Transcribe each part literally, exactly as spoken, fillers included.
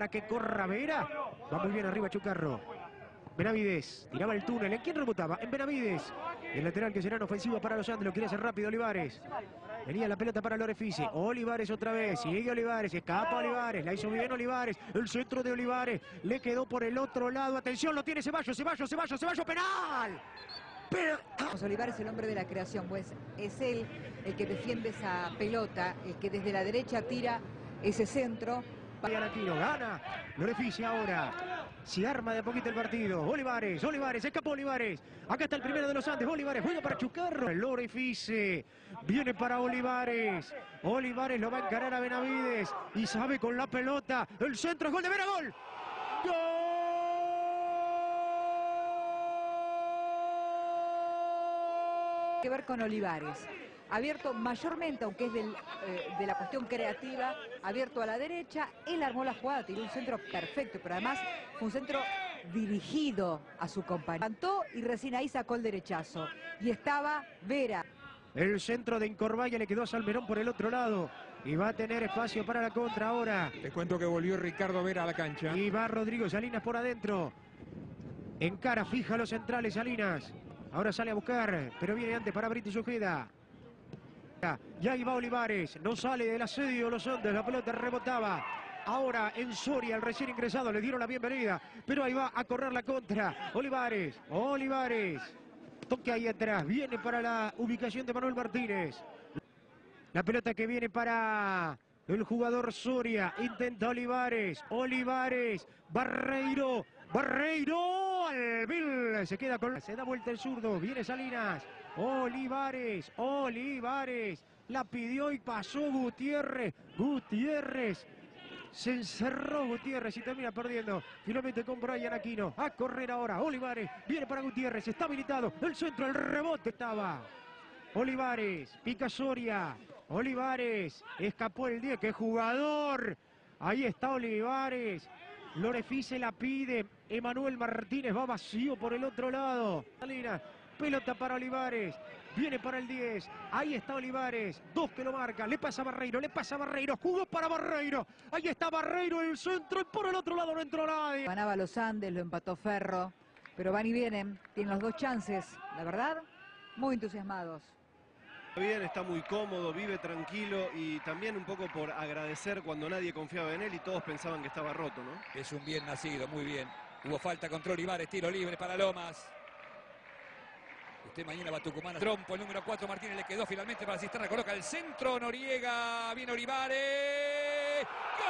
para que corra Vera. Va muy bien arriba Chucarro. Benavides, tiraba el túnel. ¿En quién rebotaba? En Benavides. El lateral que será en ofensiva para los Andes. Lo quiere hacer rápido Olivares. Venía la pelota para Lorefice. Olivares otra vez. Sigue Olivares. Escapa Olivares. La hizo bien Olivares. El centro de Olivares. Le quedó por el otro lado. Atención, lo tiene Ceballos. Ceballos, Ceballos, Ceballos. ¡Penal! Pero... Olivares es el hombre de la creación, pues es él el que defiende esa pelota, el que desde la derecha tira ese centro. Aquino gana. Lorefice ahora. Se arma de a poquito el partido. Olivares, Olivares, escapó Olivares. Acá está el primero de los Andes. Olivares juega para Chucarro. Lorefice viene para Olivares. Olivares lo va a encarar a Benavides. Y sabe con la pelota. El centro es gol de Vera. Gol. ¡Gol! Que ver con Olivares. Abierto mayormente, aunque es del, eh, de la cuestión creativa, abierto a la derecha, él armó la jugada, tiró un centro perfecto, pero además fue un centro dirigido a su compañero. Levantó y recién ahí sacó el derechazo. Y estaba Vera. El centro de Incorvaya le quedó a Salmerón por el otro lado. Y va a tener espacio para la contra ahora. Te cuento que volvió Ricardo Vera a la cancha. Y va Rodrigo Salinas por adentro. Encara, fija a los centrales Salinas. Ahora sale a buscar, pero viene antes para Brito Ojeda. Y ahí va Olivares, no sale del asedio de los Andes, la pelota rebotaba. Ahora en Soria, el recién ingresado, le dieron la bienvenida, pero ahí va a correr la contra. Olivares, Olivares, toque ahí atrás, viene para la ubicación de Manuel Martínez. La pelota que viene para el jugador Soria, intenta Olivares, Olivares, Barreiro, Barreiro, Albil, se queda con... Se da vuelta el zurdo, viene Salinas. Olivares, Olivares, la pidió y pasó Gutiérrez, Gutiérrez, se encerró Gutiérrez y termina perdiendo, finalmente con Brian Aquino, a correr ahora, Olivares, viene para Gutiérrez, está habilitado, el centro, el rebote estaba, Olivares, pica Soria, Olivares, escapó el diez, qué jugador, ahí está Olivares, Lorefice la pide, Emanuel Martínez va vacío por el otro lado, Salinas. Pelota para Olivares, viene para el diez, ahí está Olivares, dos que lo marcan, le pasa a Barreiro, le pasa a Barreiro, jugó para Barreiro, ahí está Barreiro en el centro y por el otro lado no entró nadie. Ganaba los Andes, lo empató Ferro, pero van y vienen, tienen los dos chances, la verdad, muy entusiasmados. Bien, está muy cómodo, vive tranquilo y también un poco por agradecer cuando nadie confiaba en él y todos pensaban que estaba roto, ¿no? Es un bien nacido, muy bien. Hubo falta contra Olivares, tiro libre para Lomas. Usted mañana va a Tucumán. Trompo, el número cuatro, Martínez le quedó finalmente para Cisterna. Coloca el centro, Noriega, viene Olivares.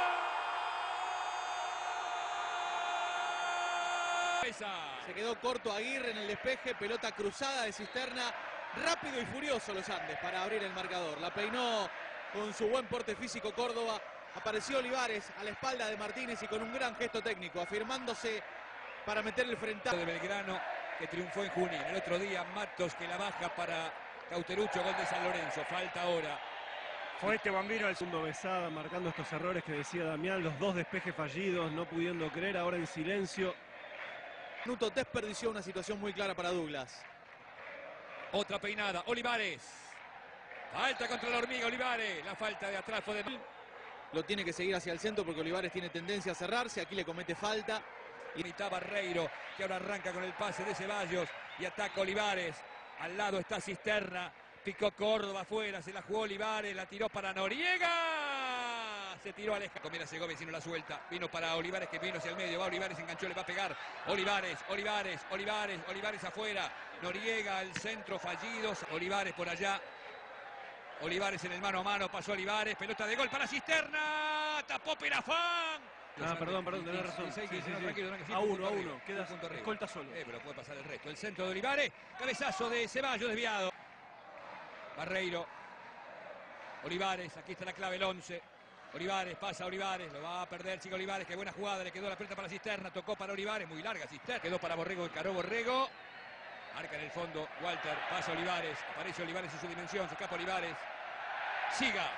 ¡Gol! Se quedó corto Aguirre en el despeje, pelota cruzada de Cisterna. Rápido y furioso los Andes para abrir el marcador. La peinó con su buen porte físico Córdoba. Apareció Olivares a la espalda de Martínez y con un gran gesto técnico, afirmándose para meter el frentazo. De Belgrano, que triunfó en Junín. El otro día Matos, que la baja para Cauterucho, gol de San Lorenzo. Falta ahora. Fue este Bambino el segundo Besada marcando estos errores que decía Damián, los dos despejes fallidos, no pudiendo creer, ahora en silencio. Nuto desperdició una situación muy clara para Douglas. Otra peinada, Olivares. Falta contra la hormiga, Olivares. La falta de atrás fue de... Lo tiene que seguir hacia el centro porque Olivares tiene tendencia a cerrarse. Aquí le comete falta. Y está Barreiro, que ahora arranca con el pase de Ceballos y ataca Olivares. Al lado está Cisterna. Picó Córdoba afuera, se la jugó Olivares, la tiró para Noriega. Se tiró Aleja. Comiera Segovia, si no la suelta. Vino para Olivares, que vino hacia el medio. Va Olivares, enganchó, le va a pegar. Olivares, Olivares, Olivares, Olivares afuera. Noriega, el centro fallido. Olivares por allá. Olivares en el mano a mano, pasó Olivares. Pelota de gol para Cisterna. Tapó Perafán. Ah, perdón, perdón, tenés razón. Sí, sí, sí. A uno, a uno. Queda escolta solo. Eh, pero puede pasar el resto. El centro de Olivares. Cabezazo de Ceballos desviado. Barreiro. Olivares. Aquí está la clave, el once. Olivares, pasa Olivares. Lo va a perder, sigue Olivares. Qué buena jugada. Le quedó la pelota para Cisterna. Tocó para Olivares. Muy larga Cisterna. Quedó para Borrego. Encaró Borrego. Marca en el fondo Walter. Pasa Olivares. Aparece Olivares en su dimensión. Se escapa Olivares. Siga.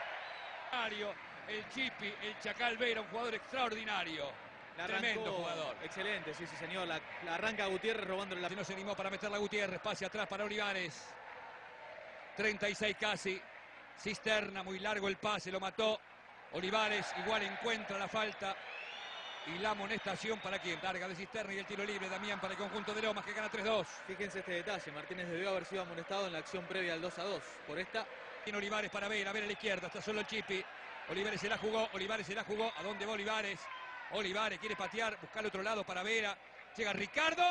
El Chipi, el Chacal Vera, un jugador extraordinario. La Tremendo arrancó, jugador. Excelente, sí, sí, señor. La, la arranca Gutiérrez robándole la... Si no se animó para meterla Gutiérrez. Pase atrás para Olivares. treinta y seis casi. Cisterna, muy largo el pase, lo mató. Olivares igual encuentra la falta. Y la amonestación para quién. Larga de Cisterna y el tiro libre. Damián para el conjunto de Lomas que gana tres dos. Fíjense este detalle. Martínez debió haber sido amonestado en la acción previa al dos a dos. Por esta. Tiene Olivares para ver. A ver a la izquierda. Está solo el Chipi. Olivares se la jugó. Olivares se la jugó. ¿A dónde va Olivares? Olivares quiere patear. Buscar al otro lado para Vera. Llega Ricardo.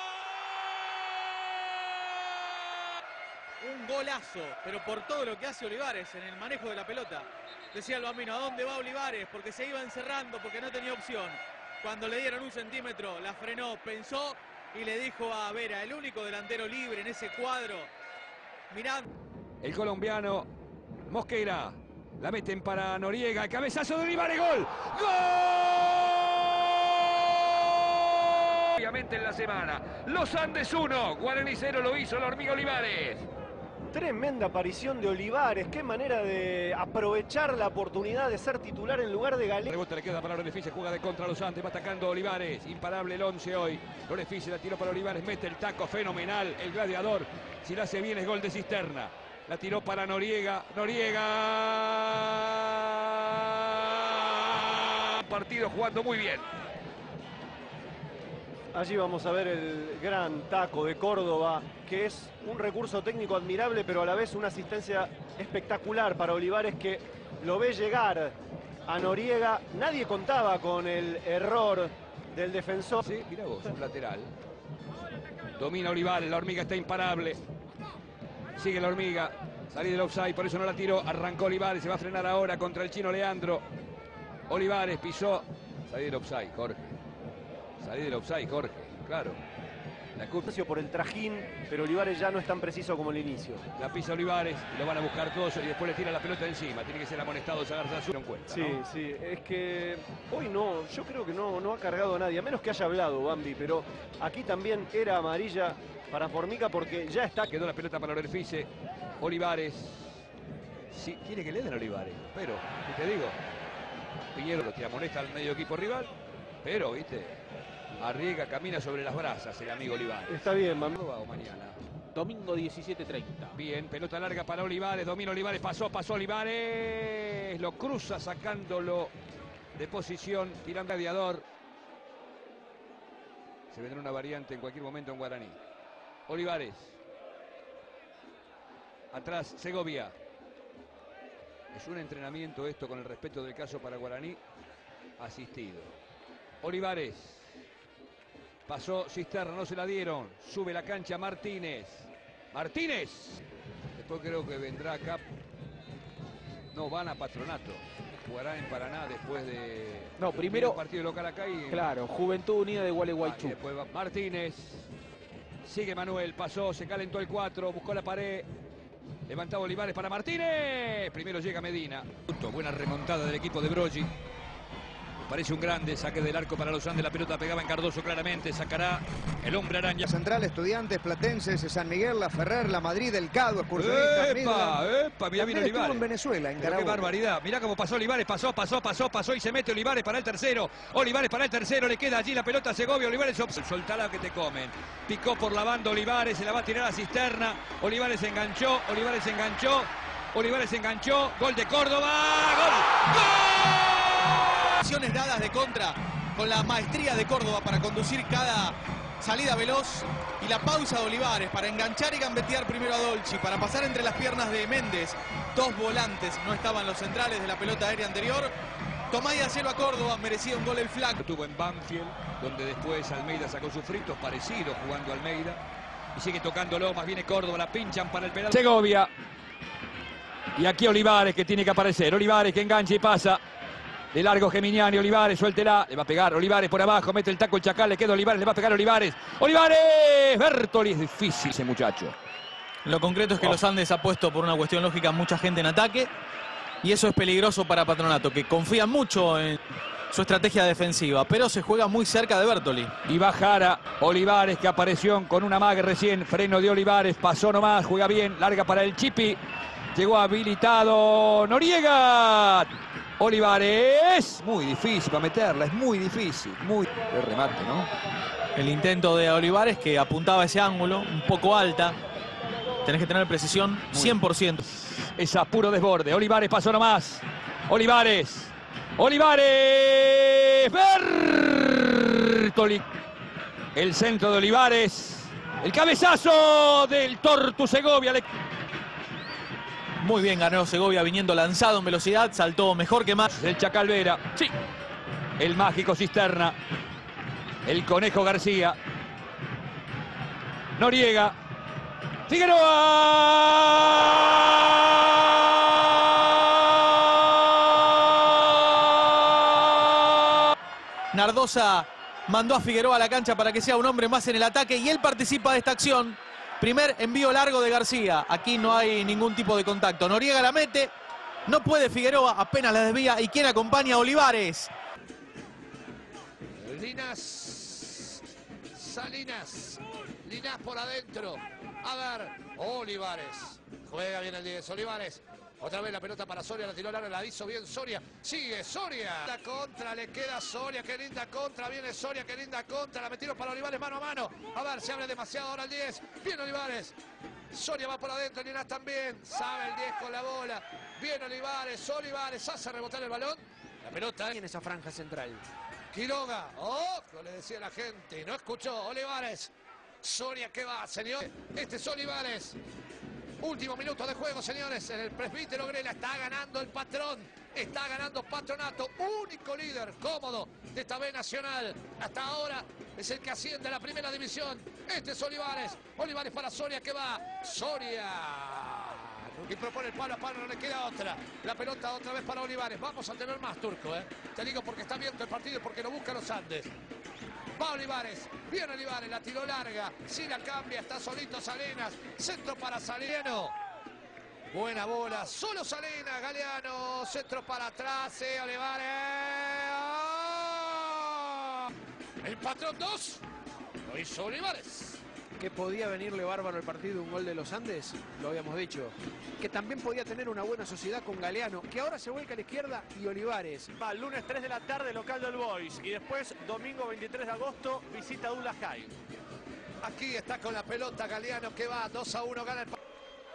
Un golazo, pero por todo lo que hace Olivares en el manejo de la pelota. Decía el Bambino, ¿a dónde va Olivares? Porque se iba encerrando, porque no tenía opción. Cuando le dieron un centímetro, la frenó, pensó y le dijo a Vera, el único delantero libre en ese cuadro. Mirad. El colombiano Mosquera. La meten para Noriega. El cabezazo de Olivares. ¡Gol! ¡Gol! Obviamente en la semana. Los Andes uno. Guaraní cero lo hizo la hormiga Olivares. Tremenda aparición de Olivares, qué manera de aprovechar la oportunidad de ser titular en lugar de Galeno. Rebote le queda para Lorefice, juega de contra Los Andes, va atacando Olivares, imparable el once hoy. Lorefice la tiró para Olivares, mete el taco fenomenal, el gladiador, si la hace bien es gol de Cisterna. La tiró para Noriega, Noriega. Partido jugando muy bien. Allí vamos a ver el gran taco de Córdoba, que es un recurso técnico admirable, pero a la vez una asistencia espectacular para Olivares, que lo ve llegar a Noriega. Nadie contaba con el error del defensor. Sí, mira vos, un lateral. Domina Olivares, la hormiga está imparable. Sigue la hormiga, salí del offside, por eso no la tiró. Arrancó Olivares, se va a frenar ahora contra el chino Leandro. Olivares pisó, salí del offside, Jorge. Salí del offside, Jorge, claro. La culpa por el trajín, pero Olivares ya no es tan preciso como el inicio. la pisa Olivares, lo van a buscar todos y después le tira la pelota encima. Tiene que ser amonestado Sagarzazú. No cuenta, Sí, ¿no? sí, es que hoy no, yo creo que no, no ha cargado a nadie, a menos que haya hablado Bambi, pero aquí también era amarilla para Formica porque ya está. Quedó la pelota para Lorefice. Olivares. Sí, quiere que le den a Olivares, pero, ¿qué te digo? Piñero lo tira amonesta al medio equipo rival, pero, ¿viste? Arriesga, camina sobre las brasas el amigo Olivares. Está bien, Bambi. O mañana. Domingo diecisiete treinta. Bien, pelota larga para Olivares, domina Olivares, pasó, pasó Olivares, lo cruza sacándolo de posición, tirando gladiador. Se vendrá una variante en cualquier momento en Guaraní. Olivares. Atrás, Segovia. Es un entrenamiento esto con el respeto del caso para Guaraní, asistido. Olivares. Pasó Cisterna, no se la dieron. Sube la cancha Martínez. Martínez. Después creo que vendrá acá. No, van a Patronato. Jugará en Paraná después de... No, primero... un partido local acá y... Claro, Juventud Unida de Gualeguaychú. Ah, después va Martínez. Sigue Manuel, pasó, se calentó el cuatro, buscó la pared. Levantaba Olivares para Martínez. Primero llega Medina. Buena remontada del equipo de Broggi. Parece un grande saque del arco para los Andes. La pelota pegaba en Cardoso claramente. Sacará el hombre araña. Central, Estudiantes, Platenses, San Miguel, La Ferrer, La Madrid, El Cado, Excursionistas. ¡Epa! ¡Epa! Mirá, vino Olivares. en Venezuela, en Pero qué Carabobo. barbaridad. Mirá cómo pasó Olivares. Pasó, pasó, pasó, pasó y se mete Olivares para el tercero. Olivares para el tercero. Le queda allí la pelota a Segovia. Olivares soltala que te comen. Picó por la banda Olivares. Se la va a tirar a Cisterna. Olivares se enganchó. Olivares se enganchó. Olivares se enganchó. Gol de Córdoba. ¡Gol! ¡Gol! Acciones dadas de contra con la maestría de Córdoba para conducir cada salida veloz y la pausa de Olivares para enganchar y gambetear primero a Dolci, para pasar entre las piernas de Méndez. Dos volantes, no estaban los centrales de la pelota aérea anterior. Tomaya cero a Córdoba, merecía un gol el flaco. Tuvo en Banfield, donde después Almeida sacó sus fritos, parecido jugando Almeida. Y sigue tocándolo, más viene Córdoba, la pinchan para el penal. Segovia. Y aquí Olivares que tiene que aparecer. Olivares que engancha y pasa. De largo Geminiani, Olivares, suéltela, le va a pegar Olivares por abajo, mete el taco el Chacal, le queda Olivares, le va a pegar Olivares. ¡Olivares! Bertoli, es difícil ese muchacho. Lo concreto es que Oh. los Andes ha puesto por una cuestión lógica mucha gente en ataque y eso es peligroso para Patronato, que confía mucho en su estrategia defensiva, pero se juega muy cerca de Bertoli. Y va Jara, Olivares que apareció con una mague recién, freno de Olivares, pasó nomás, juega bien, larga para el Chipi. Llegó habilitado Noriega. Olivares, muy difícil para meterla, es muy difícil, muy... El remate, ¿no? El intento de Olivares que apuntaba ese ángulo, un poco alta. Tenés que tener precisión cien por ciento. Es a puro desborde, Olivares pasó nomás. Olivares, Olivares, Ver. Bartoli. El centro de Olivares. El cabezazo del Tortu Segovia. Muy bien ganó Segovia viniendo lanzado en velocidad. Saltó mejor que más. El Chacal Vera. Sí. El mágico Cisterna. El Conejo García. Noriega. Figueroa. Nardosa mandó a Figueroa a la cancha para que sea un hombre más en el ataque y él participa de esta acción. Primer envío largo de García. Aquí no hay ningún tipo de contacto. Noriega la mete. No puede Figueroa, apenas la desvía. ¿Y quién acompaña a Olivares? Linas. Salinas. Linas por adentro. A ver, Olivares. Juega bien el diez. Olivares. Otra vez la pelota para Soria, la tiró larga, la hizo bien Soria. Sigue Soria. La contra, le queda Soria, qué linda contra. Viene Soria, qué linda contra. La metieron para Olivares mano a mano. A ver, se abre demasiado ahora el diez. Bien Olivares. Soria va por adentro, Linas también. Sabe el diez con la bola. Bien Olivares, Olivares hace rebotar el balón. La pelota en esa franja central. Quiroga. Oh, le decía la gente. No escuchó. Olivares. Soria, ¿qué va, señor? Este es Olivares. Último minuto de juego, señores. En el presbítero Grela está ganando el patrón. Está ganando Patronato. Único líder cómodo de esta B Nacional. Hasta ahora es el que asciende a la primera división. Este es Olivares. Olivares para Soria, que va. Soria. Y propone el palo a palo, no le queda otra. La pelota otra vez para Olivares. Vamos a tener más, Turco, ¿eh? Te digo porque está abierto el partido y porque lo buscan los Andes. Va Olivares, bien Olivares, la tiró larga, si la cambia, está solito Salinas, centro para Saliano. Buena bola, solo Salinas, Galeano, centro para atrás, eh, Olivares. ¡Oh! El patrón dos, lo hizo Olivares. Que podía venirle bárbaro el partido, un gol de los Andes, lo habíamos dicho. Que también podía tener una buena sociedad con Galeano, que ahora se vuelca a la izquierda, y Olivares. Va el lunes tres de la tarde, local del Boys. Y después, domingo veintitrés de agosto, visita Douglas High. Aquí está con la pelota Galeano, que va dos a uno, gana el partido.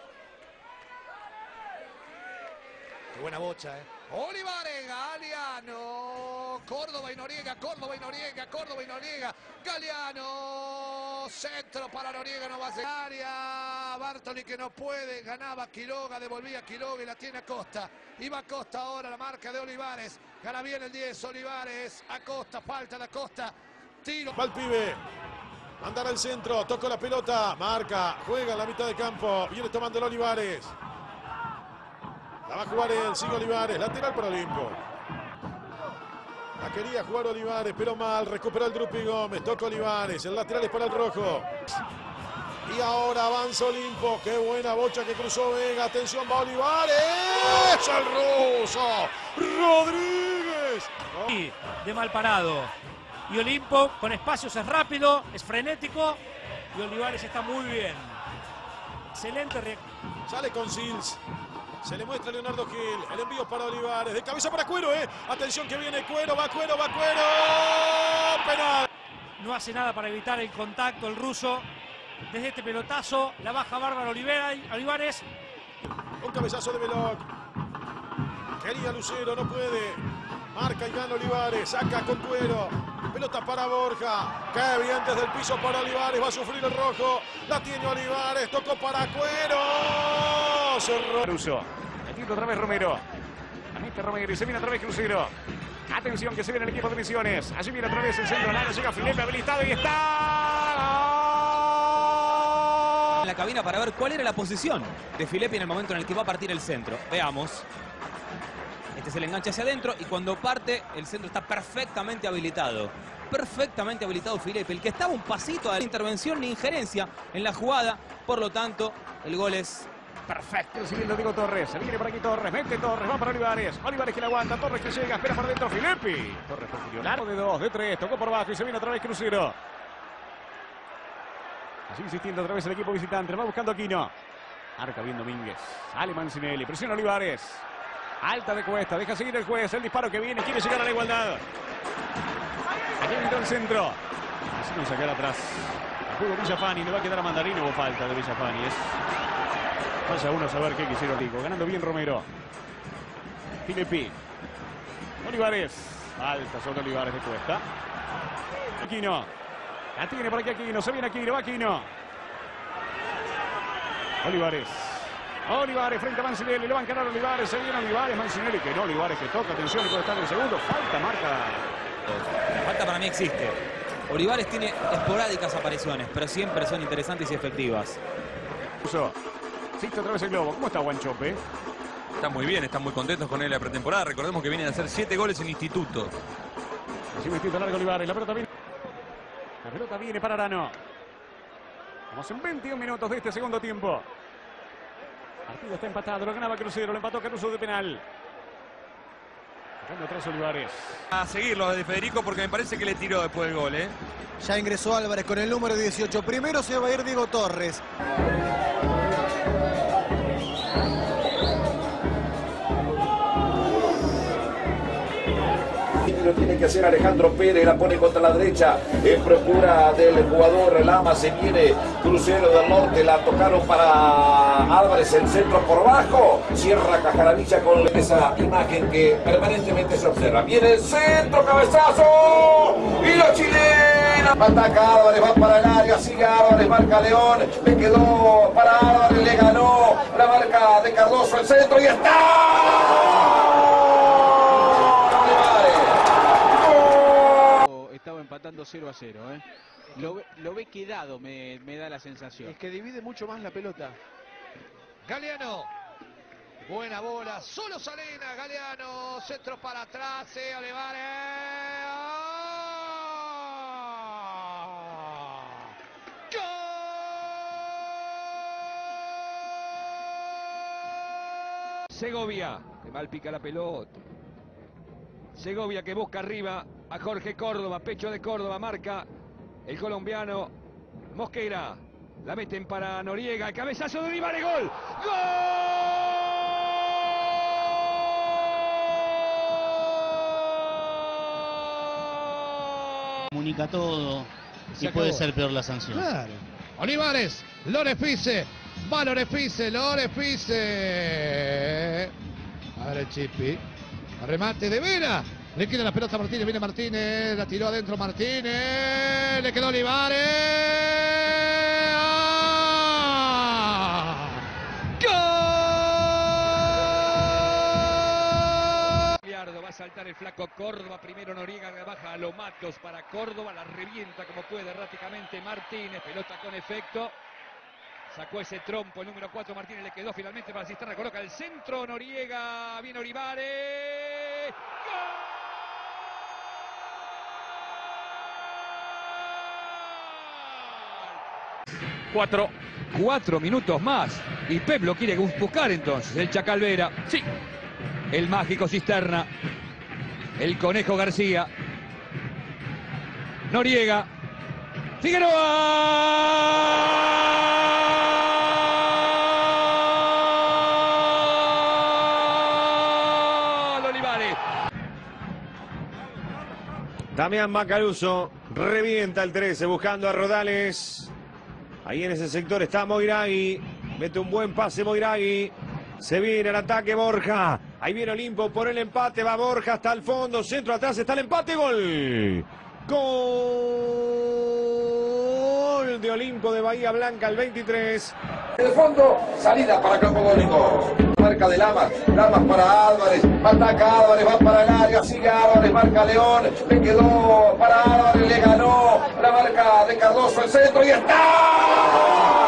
Qué buena bocha, ¿eh? Olivares, Galeano, Córdoba y Noriega, Córdoba y Noriega, Córdoba y Noriega, Galeano, centro para Noriega, no va a ser área, Bartoli que no puede, ganaba Quiroga, devolvía Quiroga y la tiene Acosta, iba Acosta ahora, la marca de Olivares, gana bien el diez, Olivares, Acosta, falta de Acosta, tiro. Va el pibe, andar al centro, toca la pelota, marca, juega en la mitad de campo, viene tomando el Olivares. La va a jugar él, sigue Olivares, lateral para Olimpo. La quería jugar Olivares, pero mal, recuperó el Drupi Gómez, toca Olivares, el lateral es para el rojo. Y ahora avanza Olimpo, qué buena bocha que cruzó Vega, atención, va Olivares, el ruso, Rodríguez. Y de mal parado. Y Olimpo con espacios es rápido, es frenético y Olivares está muy bien. Excelente reacción. Sale con Sils. Se le muestra a Leonardo Gil. El envío para Olivares. De cabeza para Cuero, ¿eh? Atención que viene Cuero. Va Cuero, va Cuero. Penal. No hace nada para evitar el contacto el ruso. Desde este pelotazo la baja bárbaro Olivares. Un cabezazo de Veloc. Quería Lucero, no puede. Marca y gana Olivares. Saca con Cuero. Pelota para Borja. Qué bien desde el piso para Olivares. Va a sufrir el rojo. La tiene Olivares. Tocó para Cuero. Cerró. Russo. Metiendo otra vez Romero. Anita Romero y se viene otra vez Crucero. Atención que se viene el equipo de Misiones. Allí viene otra vez el centro. Lana llega Felipe habilitado y está. En la cabina para ver cuál era la posición de Filippi en el momento en el que va a partir el centro. Veamos. Este es el enganche hacia adentro y cuando parte el centro está perfectamente habilitado. Perfectamente habilitado Filippi. El que estaba un pasito a la intervención ni injerencia en la jugada. Por lo tanto, el gol es perfecto. Siguiendo Diego Torres. Se viene por aquí Torres. Mete Torres. Va para Olivares. Olivares que la aguanta. Torres que llega. Espera por dentro Filippi. Torres prefirió largo de dos, de tres. Tocó por abajo y se viene otra vez Crucero. Así insistiendo otra vez el equipo visitante. Va buscando Aquino. Arca bien Domínguez. Sale Mancinelli. Presiona Olivares. Alta de Cuesta, deja seguir el juez, el disparo que viene, quiere llegar a la igualdad. Aquí entró el centro. Así no sacar atrás. Juego Villafani, le va a quedar a Mandarino o falta de Villafani. Es... Vaya uno a saber qué quisieron. Digo, ganando bien Romero. Filippi. Olivares. Alta sobre Olivares de Cuesta. Aquino. La tiene por aquí Aquino. Se viene Aquino. Va Aquino. Olivares. Olivares frente a Mancinelli. Lo va a encarar Olivares. Se viene Olivares. Mancinelli que no. Olivares que toca. Atención. Y puede estar en el segundo. Falta, marca. La falta para mí existe. Olivares tiene esporádicas apariciones, pero siempre son interesantes y efectivas. Existe otra vez el globo. ¿Cómo está Guanchope? Está muy bien, están muy contentos con él en la pretemporada. Recordemos que vienen a hacer siete goles en instituto. Así vestido largo Olivares. La pelota viene. La pelota viene para Arano. Vamos en veintiún minutos de este segundo tiempo. El partido está empatado. Lo ganaba Crucero. Lo empató Caruso de penal. Sacando atrás Olivares. A seguirlo de Federico porque me parece que le tiró después del gol, ¿eh? Ya ingresó Álvarez con el número dieciocho. Primero se va a ir Diego Torres. Lo tiene que hacer Alejandro Pérez, la pone contra la derecha en procura del jugador Lama. Se viene Crucero del Norte, la tocaron para Álvarez, el centro por bajo, cierra Cajaravilla con esa imagen que permanentemente se observa. Viene el centro, cabezazo y los chilenos ataca Álvarez, va para el área, sigue Álvarez, marca León, le quedó para Álvarez, le ganó la marca de Cardoso, el centro y está. Estaba empatando cero a cero, ¿eh? Lo, ve- lo ve quedado, me, me da la sensación. Es que divide mucho más la pelota. Galeano. Buena bola. Solo Salinas. Galeano. Centro para atrás. Eh, Olivares. Segovia, que mal pica la pelota. Segovia que busca arriba a Jorge Córdoba, pecho de Córdoba, marca el colombiano Mosquera. La meten para Noriega, el cabezazo de Olivares, gol. ¡Gol! Comunica todo Se y puede acabó. ser peor la sanción. Claro. Olivares, Lorefice, va Lorefice, Lorefice. A ver el Chipi. Remate de Vera. Le queda la pelota a Martínez, viene Martínez, la tiró adentro Martínez, le quedó Olivares. ¡Ah! Gallardo, va a saltar el flaco Córdoba, primero Noriega baja a los Matos para Córdoba, la revienta como puede erráticamente Martínez, pelota con efecto. Sacó ese trompo el número cuatro, Martínez le quedó finalmente para Cisterna, coloca el centro, Noriega, viene Olivares. Cuatro. Cuatro minutos más. Y Pep lo quiere buscar entonces. El Chacal Vera. Sí. El mágico Cisterna. El Conejo García. Noriega. Figueroa. Olivares. Damián Macaruso revienta el trece buscando a Rodales. Ahí en ese sector está Moiragui. Mete un buen pase Moiragui. Se viene el ataque Borja. Ahí viene Olimpo por el empate. Va Borja hasta el fondo. Centro atrás está el empate. Gol. Gol de Olimpo de Bahía Blanca al veintitrés. En el fondo, salida para Campodónicos. Marca de Lamas, Lamas para Álvarez, ataca Álvarez, va para el área, sigue Álvarez, marca León, le quedó para Álvarez, le ganó la marca de Cardoso, el centro y está.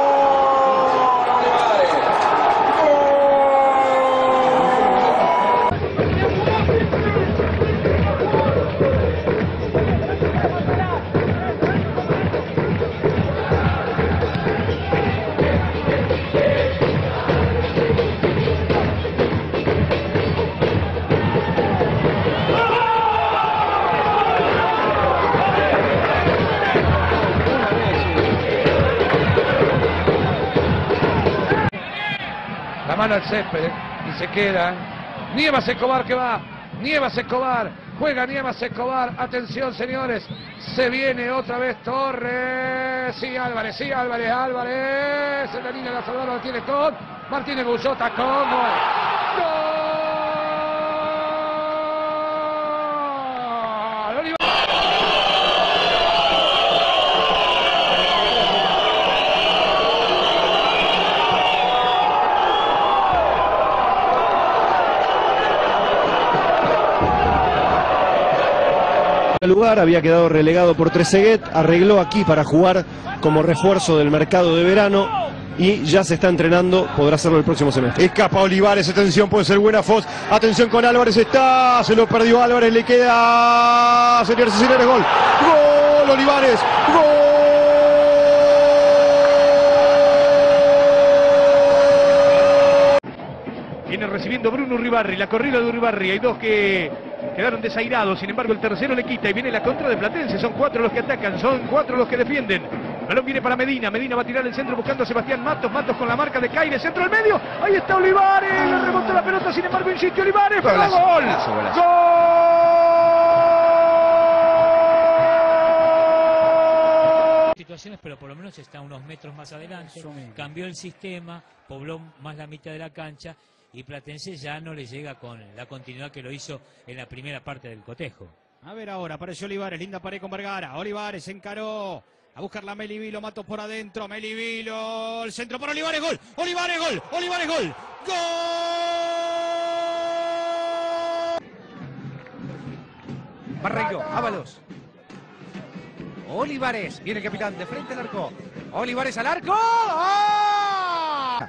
La mano al césped, ¿eh? Y se queda. Nievas Escobar que va. Nievas Escobar. Juega Nievas Escobar. Atención, señores. Se viene otra vez Torres. Sí, Álvarez. Sí, Álvarez. Álvarez. En la línea de la salvadora lo tiene con Martínez Bullota. Con gol. ¡Gol! Olivares. lugar, había quedado relegado por Trezeguet, arregló aquí para jugar como refuerzo del mercado de verano y ya se está entrenando, podrá hacerlo el próximo semestre. Escapa Olivares, atención, puede ser buena Foz. Atención con Álvarez, está, se lo perdió Álvarez, le queda, señores y señores, gol. Gol, Olivares, gol. Viene recibiendo Bruno Uribarri, la corrida de Uribarri, hay dos que quedaron desairados, sin embargo el tercero le quita y viene la contra de Platense, son cuatro los que atacan, son cuatro los que defienden. El balón viene para Medina, Medina va a tirar el centro buscando a Sebastián Matos, Matos con la marca de Caire, centro al medio, ahí está Olivares, le rebota la pelota, sin embargo insiste Olivares, pero gol, golazo, golazo. gol. Situaciones, pero por lo menos está unos metros más adelante, cambió el sistema, pobló más la mitad de la cancha y Platense ya no le llega con la continuidad que lo hizo en la primera parte del cotejo. A ver ahora, apareció Olivares, linda pared con Vergara, Olivares encaró a buscarla a Melivilo, Matos por adentro, Melivilo, el centro para Olivares, gol, Olivares, gol, Olivares, gol, gol. Barreiro, Ábalos. Olivares, viene el capitán de frente al arco. Olivares al arco. ¡Oh!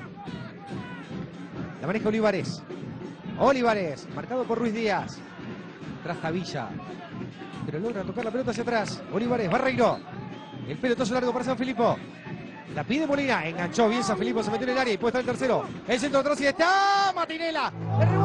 La maneja Olivares. Olivares, marcado por Ruiz Díaz. Tras Javilla. Pero logra tocar la pelota hacia atrás. Olivares, Barreiro. El pelotazo largo para San Filipo. La pide Molina. Enganchó bien San Filipo, se metió en el área y puede estar el tercero. El centro atrás y está Matinela.